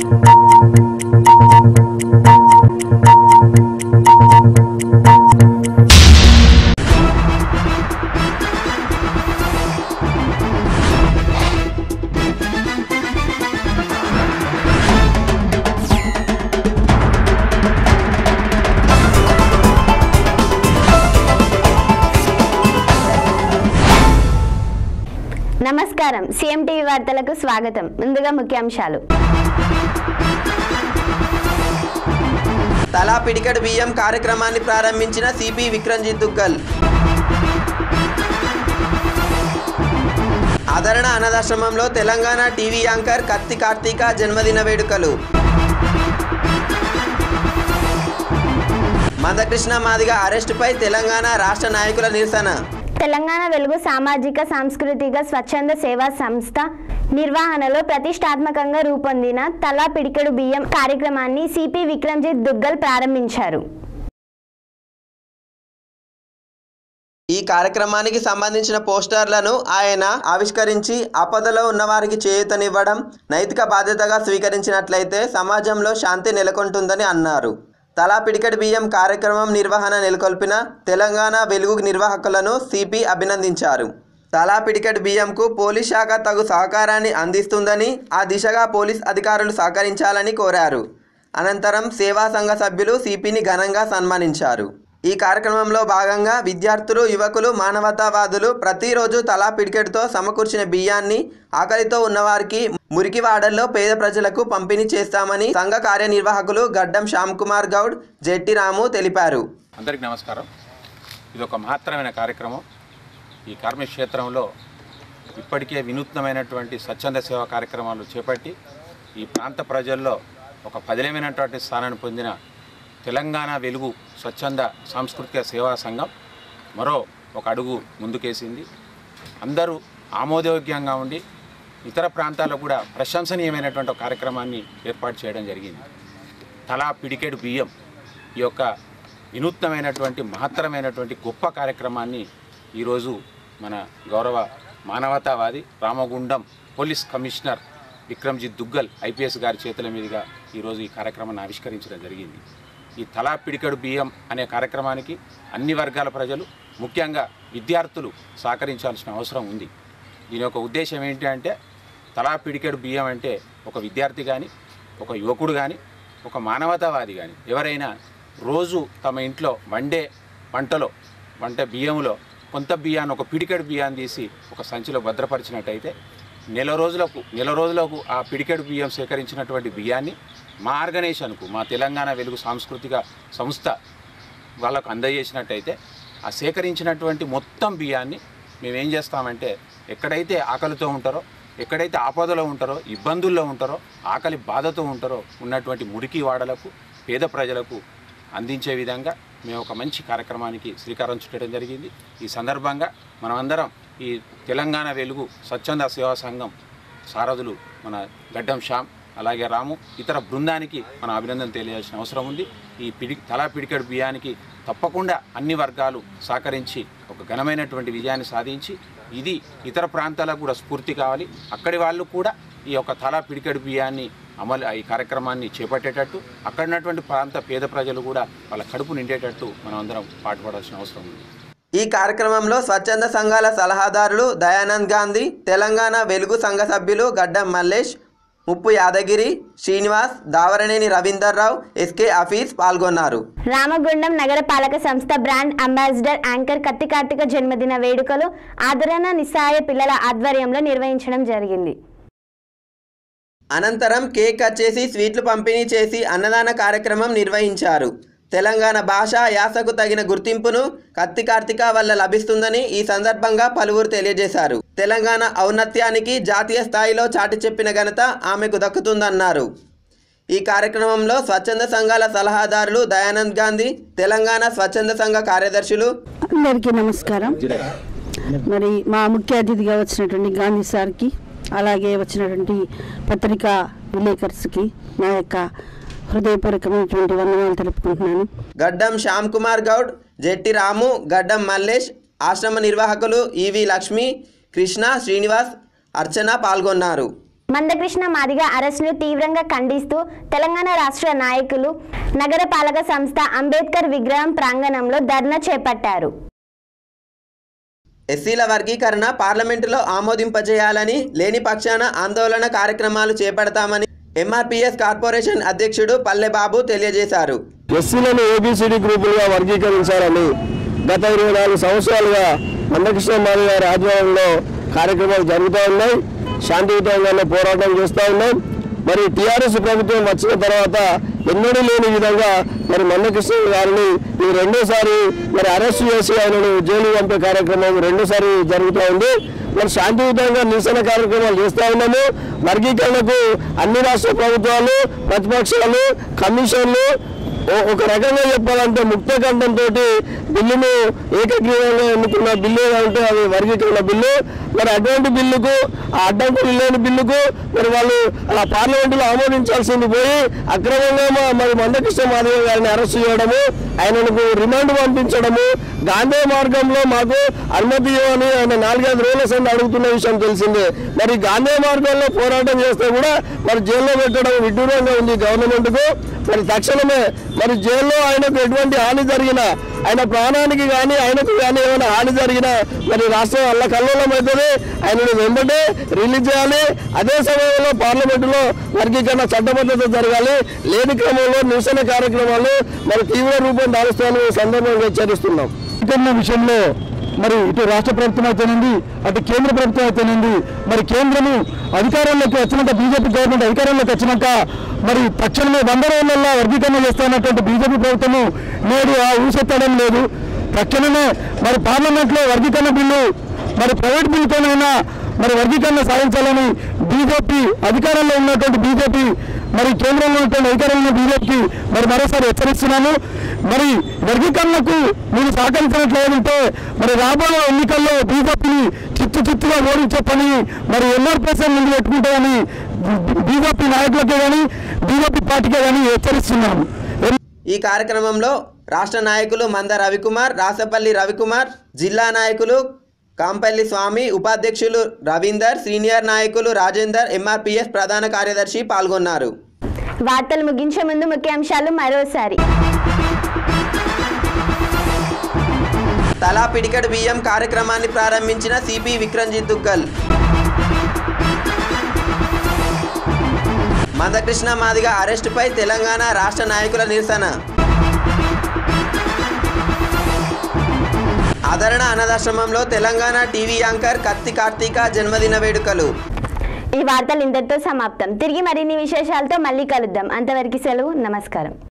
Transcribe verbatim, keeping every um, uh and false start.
నమస్కారం CM TV వార్తలకు స్వాగతం. ముందుగా ముఖ్యాంశాలు. తలా పిడికెడు బియ్యం కార్యక్రమాన్ని ప్రారంభించిన సిపి విక్రంజిత్ దుగ్గల్. ఆదరణ అనాథాశ్రమంలో తెలంగాణ టీవీ యాంకర్ కత్తి కార్తీక జన్మదిన వేడుకలు. మందకృష్ణ మాదిగ అరెస్టుపై తెలంగాణ రాష్ట్ర నాయకుల నిరసన. తెలంగాణ వెలుగు సామాజిక సాంస్కృతిక స్వచ్ఛంద సేవా సంస్థ నిర్వహణలో ప్రతిష్టాత్మకంగా రూపొందిన తలా పిడికెడు బియ్యం కార్యక్రమాన్ని సిపి విక్రంజిత్ దుగ్గల్ ప్రారంభించారు. ఈ కార్యక్రమానికి సంబంధించిన పోస్టర్లను ఆయన ఆవిష్కరించి ఆపదలో ఉన్నవారికి చేయూతనివ్వడం నైతిక బాధ్యతగా స్వీకరించినట్లయితే సమాజంలో శాంతి నెలకొంటుందని అన్నారు. తలా పిడికెడు బియ్యం కార్యక్రమం నిర్వహణ నెలకొల్పిన తెలంగాణ వెలుగు నిర్వాహకులను సిపి అభినందించారు. తలా పిడికెడు బియ్యంకు పోలీస్ శాఖ తగు సహకారాన్ని అందిస్తుందని, ఆ దిశగా పోలీస్ అధికారులు సహకరించాలని కోరారు. అనంతరం సేవా సంఘ సభ్యులు సిపిని ఘనంగా సన్మానించారు. ఈ కార్యక్రమంలో భాగంగా విద్యార్థులు, యువకులు, మానవతావాదులు ప్రతిరోజు తలా పిడికెడుతో సమకూర్చిన బియ్యాన్ని ఆకలితో ఉన్నవారికి మురికివాడల్లో పేద ప్రజలకు పంపిణీ చేస్తామని సంఘ కార్యనిర్వాహకులు గడ్డం శ్యామ్ కుమార్ గౌడ్, జెట్టి రాము తెలిపారు. అందరికీ నమస్కారం. ఇది ఒక మహత్తరమైన కార్యక్రమం. ఈ కార్మిక క్షేత్రంలో ఇప్పటికే వినూత్నమైనటువంటి స్వచ్ఛంద సేవా కార్యక్రమాలు చేపట్టి ఈ ప్రాంత ప్రజల్లో ఒక పదిలమైనటువంటి స్థానాన్ని పొందిన తెలంగాణ వెలుగు స్వచ్ఛంద సాంస్కృతిక సేవా సంఘం మరో ఒక అడుగు ముందుకేసింది. అందరూ ఆమోదయోగ్యంగా ఉండి ఇతర ప్రాంతాల్లో కూడా ప్రశంసనీయమైనటువంటి ఒక కార్యక్రమాన్ని ఏర్పాటు చేయడం జరిగింది. తలా పిడికెడు బియ్యం ఈ యొక్క వినూత్నమైనటువంటి మహత్తరమైనటువంటి గొప్ప కార్యక్రమాన్ని ఈరోజు మన గౌరవ మానవతావాది Ramagundam police commissioner Vikramjit Duggal IPS గారి చేతుల మీదుగా ఈరోజు ఈ కార్యక్రమాన్ని ఆవిష్కరించడం జరిగింది. ఈ తలా పిడికెడు బియ్యం అనే కార్యక్రమానికి అన్ని వర్గాల ప్రజలు, ముఖ్యంగా విద్యార్థులు సహకరించాల్సిన అవసరం ఉంది. దీని యొక్క ఉద్దేశం ఏంటి అంటే, తలా పిడికెడు బియ్యం అంటే ఒక విద్యార్థి కానీ, ఒక యువకుడు కానీ, ఒక మానవతావాది కానీ ఎవరైనా రోజు తమ ఇంట్లో వండే వంటలో వంట బియ్యంలో కొంత బియ్యాన్ని, ఒక పిడికెడు బియ్యాన్ని తీసి ఒక సంచిలో భద్రపరిచినట్టయితే నెల రోజులకు నెల రోజులకు ఆ పిడికెడు బియ్యం సేకరించినటువంటి బియ్యాన్ని మా ఆర్గనైజేషన్కు, మా తెలంగాణ వెలుగు సాంస్కృతిక సంస్థ వాళ్ళకు అందజేసినట్టయితే ఆ సేకరించినటువంటి మొత్తం బియ్యాన్ని మేమేం చేస్తామంటే, ఎక్కడైతే ఆకలితో ఉంటారో, ఎక్కడైతే ఆపదలో ఉంటారో, ఇబ్బందుల్లో ఉంటారో, ఆకలి బాధతో ఉంటారో ఉన్నటువంటి మురికి వాడలకు, పేద ప్రజలకు అందించే విధంగా మేము ఒక మంచి కార్యక్రమానికి శ్రీకారం చుట్టడం జరిగింది. ఈ సందర్భంగా మనమందరం ఈ తెలంగాణ వెలుగు స్వచ్ఛంద సేవా సంఘం సారథులు మన గడ్డం శ్యామ్, అలాగే రాము, ఇతర బృందానికి మన అభినందన తెలియాల్సిన అవసరం ఉంది. ఈ పిడి తలా పిడికెడు బియ్యానికి తప్పకుండా అన్ని వర్గాలు సహకరించి ఒక ఘనమైనటువంటి విజయాన్ని సాధించి ఇది ఇతర ప్రాంతాలకు కూడా స్ఫూర్తి కావాలి. అక్కడి వాళ్ళు కూడా ఈ యొక్క తలా పిడికెడు బియ్యాన్ని అమలు ఈ కార్యక్రమాన్ని చేపట్టేటట్టు, అక్కడ ఉన్నటువంటి ప్రాంత పేద ప్రజలు కూడా వాళ్ళ కడుపు నిండేటట్టు మనం అందరం పాటుపడాల్సిన అవసరం ఉంది. ఈ కార్యక్రమంలో స్వచ్ఛంద సంఘాల సలహాదారులు దయానంద్ గాంధీ, తెలంగాణ వెలుగు సంఘ సభ్యులు గడ్డం మల్లేష్, ముప్పు యాదగిరి, శ్రీనివాస్, దావరనేని రవీందర్ రావు, ఎస్కే ఆఫీస్ పాల్గొన్నారు. రామగుండం నగరపాలక సంస్థ బ్రాండ్ అంబాసిడర్ యాంకర్ కత్తి కార్తీక జన్మదిన వేడుకలు ఆదరణ నిస్సహాయ పిల్లల ఆధ్వర్యంలో నిర్వహించడం జరిగింది. అనంతరం కేక్ కట్ చేసి స్వీట్లు పంపిణీ చేసి అన్నదాన కార్యక్రమం నిర్వహించారు. తెలంగాణ భాష యాసకు తగిన గుర్తింపును కత్తి కార్తీక వల్ల లభిస్తుందని ఈ సందర్భంగా పలువురు తెలియజేశారు. తెలంగాణ ఔన్నత్యానికి జాతీయ స్థాయిలో చాటి చెప్పిన ఘనత ఆమెకు దక్కుతుందన్నారు. ఈ కార్యక్రమంలో స్వచ్ఛంద సంఘాల సలహాదారులు దయానంద్ గాంధీ, తెలంగాణ స్వచ్ఛంద సంఘ కార్యదర్శులు. అందరికీ నమస్కారం. మరి మా ముఖ్య అతిథిగా వచ్చినటువంటి గాంధీ సార్కి, అలాగే వచ్చినటువంటి పత్రికా విలేకర్స్కి నా యొక్క హృదయపూర్వకమైనటువంటి వందనాలు తెలుపుకుంటున్నాను. గడ్డం శ్యామ్ కుమార్ గౌడ్, జెట్టి రాము, గడ్డం మల్లేష్, ఆశ్రమ నిర్వాహకులు ఈవి లక్ష్మి, కృష్ణ, శ్రీనివాస్, అర్చన పాల్గొన్నారు. మందకృష్ణ మాదిగ అరెస్టును తీవ్రంగా ఖండిస్తూ తెలంగాణ రాష్ట్ర నాయకులు నగరపాలక సంస్థ అంబేద్కర్ విగ్రహం ప్రాంగణంలో ధర్నా చేపట్టారు. ఎస్సీల వర్గీకరణ పార్లమెంటులో ఆమోదింపజేయాలని, లేని పక్షాన ఆందోళన కార్యక్రమాలు చేపడతామని ఎంఆర్పీఎస్ కార్పొరేషన్ అధ్యక్షుడు పల్లెబాబు తెలియజేశారు. ఎస్సీలను ఏబిసిడి గ్రూపులుగా వర్గీకరించాలని గత ఇరవై నాలుగు సంవత్సరాలుగా మందకృష్ణ మాదిగ గారి ఆధ్వర్యంలో కార్యక్రమాలు జరుగుతూ ఉన్నాయి. శాంతియుతంగానే పోరాటం చేస్తూ ఉన్నాం. మరి టీఆర్ఎస్ ప్రభుత్వం వచ్చిన తర్వాత ఎన్నడూ లేని విధంగా మరి మందకృష్ణ గారిని ఈ రెండోసారి మరి అరెస్ట్ చేసి ఆయనను జైలు పంపే కార్యక్రమం రెండోసారి జరుగుతూ ఉంది. మరి శాంతియుతంగా నిరసన కార్యక్రమాలు చేస్తూ ఉన్నాము. వర్గీకరణకు అన్ని రాష్ట్ర ప్రభుత్వాలు, ప్రతిపక్షాలు, కమిషన్లు ఒక రకంగా చెప్పాలంటే ముక్త కంఠంతో బిల్లును ఏకగ్రీవంగా ఎన్నుకున్న బిల్లు ఏదంటే అది వర్గీకరణ బిల్లు. మరి అటువంటి బిల్లుకు, ఆ అడ్డంకులు లేని బిల్లుకు మరి వాళ్ళు ఆ పార్లమెంటులో ఆమోదించాల్సింది పోయి అక్రమంగా మరి మందకృష్ణ మాదిగ గారిని అరెస్ట్ చేయడము, ఆయనకు రిమాండ్ పంపించడము, గాంధీ మార్గంలో మాకు అనుమతి ఇవ్వని ఆయన నాలుగైదు రోజుల సంది అడుగుతున్న విషయం తెలిసిందే. మరి గాంధీ మార్గంలో పోరాటం చేస్తే కూడా మరి జైల్లో పెట్టడం విడ్డూరంగా ఉంది గవర్నమెంట్కు. మరి తక్షణమే మరి జైల్లో ఆయనకు ఎటువంటి హాని జరిగినా, ఆయన ప్రాణానికి కానీ ఆయనకు కానీ ఏమైనా హాని జరిగినా మరి రాష్ట్రం అల్ల కల్లోలం అవుతుంది. ఆయనను వెంబడే రిలీజ్ చేయాలి. అదే సమయంలో పార్లమెంటులో వర్గీకరణ చట్టబద్ధత జరగాలి. లేని క్రమంలో నిరసన కార్యక్రమాలు మరి తీవ్ర రూపం దాలుస్తామని సందర్భంగా హెచ్చరిస్తున్నాం. వర్గీకరణ విషయంలో మరి ఇటు రాష్ట్ర ప్రభుత్వం అయితేనండి, అటు కేంద్ర ప్రభుత్వం అయితేనండి, మరి కేంద్రము అధికారంలోకి వచ్చినాక, బీజేపీ గవర్నమెంట్ అధికారంలోకి వచ్చినాక మరి తక్షణమే వంద రోజులలో వర్గీకరణ చేస్తున్నటువంటి బీజేపీ ప్రభుత్వము నేడు ఆ ఊసెత్తడం లేదు. తక్షణమే మరి పార్లమెంట్లో వర్గీకరణ బిల్లు మరి ప్రైవేట్ బిల్లుతోనైనా మరి వర్గీకరణ సాధించాలని బీజేపీ అధికారంలో ఉన్నటువంటి బీజేపీ మరి కేంద్రంలో ఉన్నటువంటి అధికారంలో బీజేపీకి మరి మరోసారి హెచ్చరిస్తున్నాను. మరి వర్గీకరణకు మీరు సహకరించినట్లయితే మరి రాబోయే ఎన్నికల్లో బీజేపీని చిత్తు చిత్తుగా ఓడించే పని మరి ఎంఆర్పీఎస్ ముందు పెట్టుకుంటామని బీజేపీ నాయకులకే కానీ బీజేపీ పార్టీకే కానీ హెచ్చరిస్తున్నాము. ఈ కార్యక్రమంలో రాష్ట్ర నాయకులు మంద రవికుమార్, రాసపల్లి రవికుమార్, జిల్లా నాయకులు కాంపల్లి స్వామి, ఉపాధ్యక్షులు రవీందర్, సీనియర్ నాయకులు రాజేందర్, ఎంఆర్పీఎస్ ప్రధాన కార్యదర్శి పాల్గొన్నారు. వార్తలు ముగించే ముందు ముఖ్యాంశాలు మరోసారి. తలా పిడికెడు బియ్యం కార్యక్రమాన్ని ప్రారంభించిన సిపి విక్రంజిత్ దుగ్గల్. మందకృష్ణ మాదిగ అరెస్టుపై తెలంగాణ రాష్ట్ర నాయకుల నిరసన. ఆదరణ అనాథాశ్రమంలో తెలంగాణ టీవీ యాంకర్ కత్తి కార్తీక జన్మదిన వేడుకలు. ఈ వార్తలు ఇంతటితో సమాప్తం. తిరిగి మరిన్ని విశేషాలతో మళ్ళీ కలుద్దాం. అంతవరకు సెలవు. నమస్కారం.